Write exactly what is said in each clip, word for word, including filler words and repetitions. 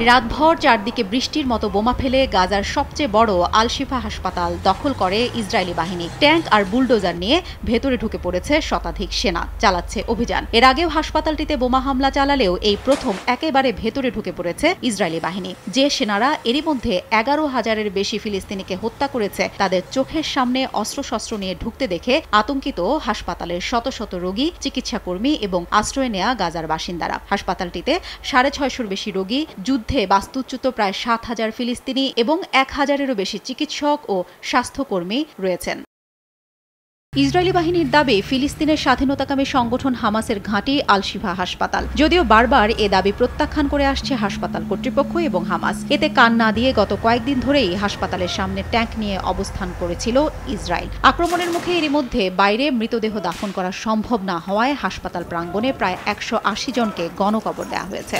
রাতভর চারদিকে বৃষ্টির মতো বোমা ফেলে গাজার সবচেয়ে বড় আল শিফা হাসপাতাল দখল করে ইসরায়েলি বাহিনী। ট্যাঙ্ক আর বুলডোজার নিয়ে ভেতরে ঢুকে পড়েছে শতাধিক সেনা, চালাচ্ছে অভিযান। এর আগেও হাসপাতালটিতে বোমা হামলা চালালেও এই প্রথম একেবারে ভেতরে ঢুকে পড়েছে ইসরায়েলি বাহিনী। যে সেনারা এরই মধ্যে এগারো হাজারের বেশি ফিলিস্তিনিকে হত্যা করেছে, তাদের চোখের সামনে অস্ত্রশস্ত্র নিয়ে ঢুকতে দেখে আতঙ্কিত হাসপাতালের শত শত রোগী, চিকিৎসাকর্মী এবং আশ্রয় নেয়া গাজার বাসিন্দারা। হাসপাতালটিতে সাড়ে ছয়শোর বেশি রোগী, যুদ্ধে বাস্তুচ্যুত প্রায় সাত হাজার ফিলিস্তিনি এবং এক হাজারেরও বেশি চিকিৎসক ও স্বাস্থ্যকর্মী রয়েছেন। ইসরায়েলি বাহিনীর দাবি, ফিলিস্তিনের স্বাধীনতাকামী সংগঠন হামাসের ঘাঁটি আল শিফা হাসপাতাল। যদিও বারবার এ দাবি প্রত্যাখ্যান করে আসছে হাসপাতাল কর্তৃপক্ষ এবং হামাস। এতে কান না দিয়ে গত কয়েকদিন ধরেই হাসপাতালের সামনে ট্যাঙ্ক নিয়ে অবস্থান করেছিল ইসরায়েল। আক্রমণের মুখে এরই মধ্যে বাইরে মৃতদেহ দাফন করা সম্ভব না হওয়ায় হাসপাতাল প্রাঙ্গণে প্রায় একশো আশি জনকে গণকবর দেওয়া হয়েছে।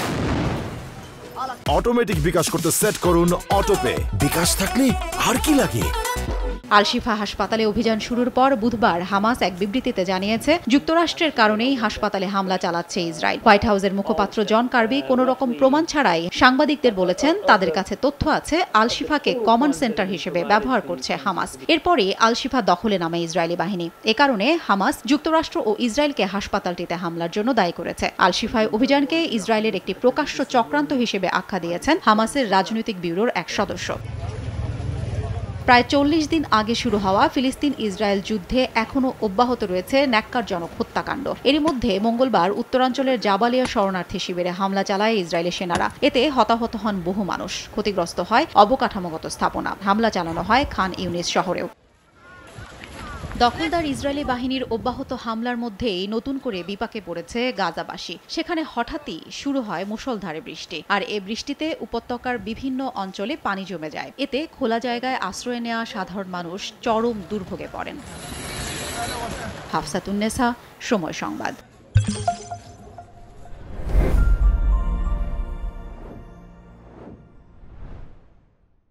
অটোমেটিক বিকাশ করতে সেট করুন অটোপে। বিকাশ থাকলে আর কি লাগে। আল শিফা হাসপাতালে অভিযান শুরুর পর বুধবার হামাস এক বিবৃতিতে জানিয়েছে, যুক্তরাষ্ট্রের কারণেই হাসপাতালে হামলা চালাচ্ছে ইসরায়েল। হোয়াইট হাউসের মুখপাত্র জন কার্বি কোনো রকম প্রমাণ ছাড়াই সাংবাদিকদের বলেছেন, তাদের কাছে তথ্য আছে আল শিফাকে কমান্ড সেন্টার হিসেবে ব্যবহার করছে হামাস। এরপরই আল শিফা দখলে নামে ইসরায়েলি বাহিনী। এ কারণে হামাস যুক্তরাষ্ট্র ও ইসরায়েলকে হাসপাতালটিতে হামলার জন্য দায়ী করেছে। আল শিফায় অভিযানকে ইসরায়েলের একটি প্রকাশ্য চক্রান্ত হিসেবে আখ্যা দিয়েছেন হামাসের রাজনৈতিক ব্যুরোর এক সদস্য। প্রায় চল্লিশ দিন আগে শুরু হওয়া ফিলিস্তিন ইসরায়েল যুদ্ধে এখনও অব্যাহত রয়েছে ন্যাক্কারজনক হত্যাকাণ্ড। এরই মধ্যে মঙ্গলবার উত্তরাঞ্চলের জাবালিয়া শরণার্থী শিবিরে হামলা চালায় ইসরায়েলি সেনারা। এতে হতাহত হন বহু মানুষ, ক্ষতিগ্রস্ত হয় অবকাঠামোগত স্থাপনা। হামলা চালানো হয় খান ইউনিস শহরেও। দখলদার ইসরায়েলি বাহিনীর অব্যাহত হামলার মধ্যেই নতুন করে বিপাকে পড়েছে গাজাবাসী। সেখানে হঠাৎই শুরু হয় মুষলধারে বৃষ্টি, আর এ বৃষ্টিতে উপত্যকার বিভিন্ন অঞ্চলে পানি জমে যায়। এতে খোলা জায়গায় আশ্রয় নেওয়া সাধারণ মানুষ চরম দুর্ভোগে পড়েন। হাফসাতুন্নেসা, সময় সংবাদ।